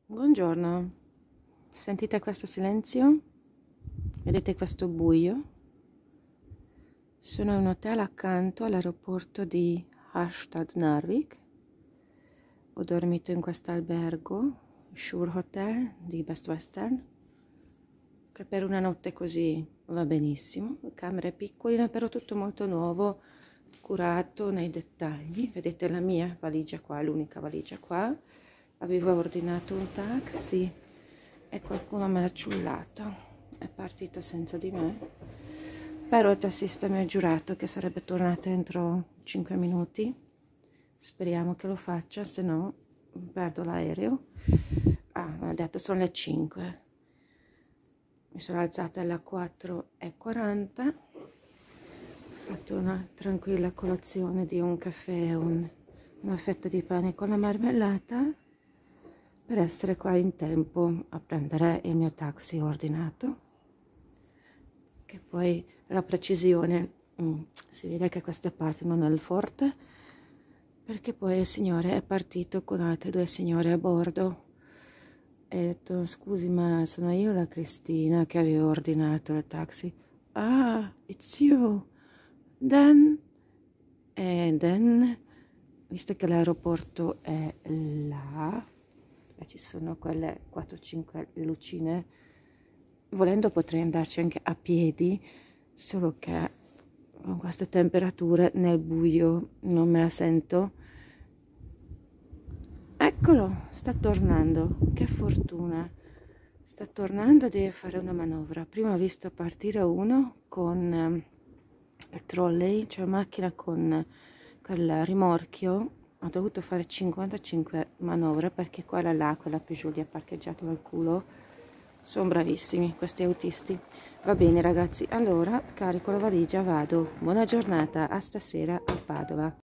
Buongiorno, sentite questo silenzio? Vedete questo buio? Sono in un hotel accanto all'aeroporto di Harstad Narvik. Ho dormito in questo albergo, Shore Hotel di Best Western, che per una notte così va benissimo. Camere piccoline, però tutto molto nuovo, curato nei dettagli. Vedete la mia valigia qua, l'unica valigia qua. Avevo ordinato un taxi e qualcuno me l'ha ciullato, è partito senza di me, però il tassista mi ha giurato che sarebbe tornato entro 5 minuti, speriamo che lo faccia, se no perdo l'aereo. Mi ha detto sono le 5, mi sono alzata alle 4:40, ho fatto una tranquilla colazione di un caffè e una fetta di pane con la marmellata, per essere qua in tempo a prendere il mio taxi ordinato, che poi la precisione si vede che questa parte non è il forte, perché poi il signore è partito con altre due signore a bordo e ha detto: scusi, ma sono io la Cristina che avevo ordinato il taxi. Ah, it's you. Then visto che l'aeroporto è là, ci sono quelle 4-5 lucine, volendo potrei andarci anche a piedi, solo che con queste temperature nel buio non me la sento. Eccolo, sta tornando, che fortuna, sta tornando, deve fare una manovra. Prima ho visto partire uno con il trolley, cioè macchina con quel rimorchio. Ho dovuto fare 55 manovre perché quella là, quella Peugeot gli ha parcheggiato nel culo. Sono bravissimi questi autisti. Va bene ragazzi, allora carico la valigia, vado. Buona giornata, a stasera a Padova.